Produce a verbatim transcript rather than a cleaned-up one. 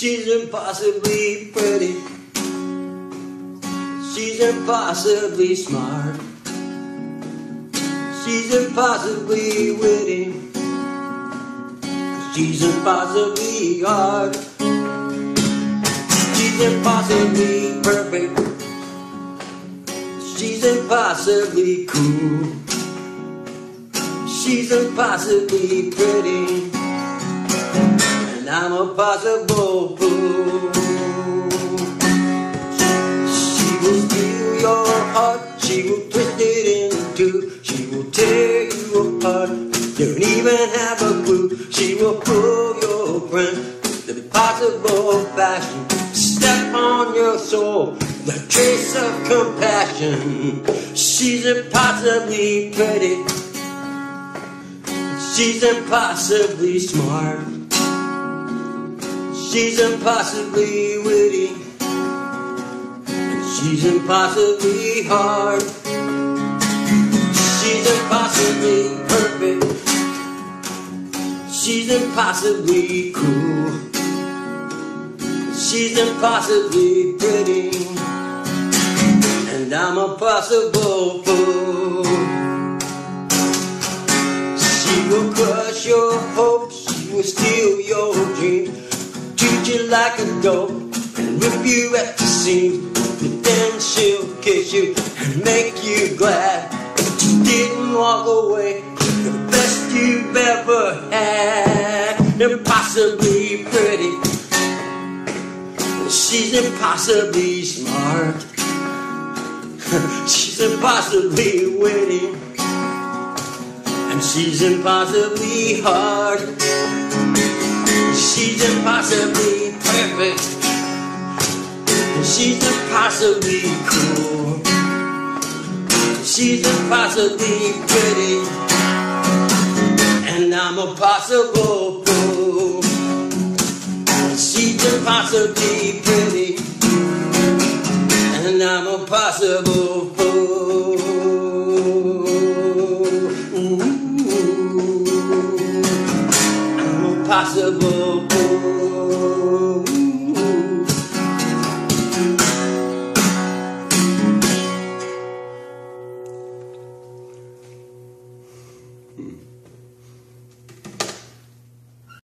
She's impossibly pretty. She's impossibly smart. She's impossibly witty. She's impossibly hard. She's impossibly perfect. She's impossibly cool. She's impossibly pretty. And I'm a possible fool. She will steal your heart. She will twist it in two. She will tear you apart. You don't even have a clue. She will pull your friend with impossible fashion. Step on your soul, the trace of compassion. She's impossibly pretty. She's impossibly smart. She's impossibly witty. And she's impossibly hard. She's impossibly perfect. She's impossibly cool. She's impossibly pretty. And I'm a possible fool. She will crush your hopes. She will steal your dreams. Treat you like a dope and rip you at the seams. But then she'll kiss you and make you glad that you didn't walk away. The best you've ever had. Impossibly pretty. She's impossibly smart. She's impossibly witty. And she's impossibly hard. She's impossibly perfect. And she's impossibly cool. She's impossibly pretty. And I'm a possible fool. She's impossibly pretty. And I'm a possible fool. Ooh, I'm a possible fool.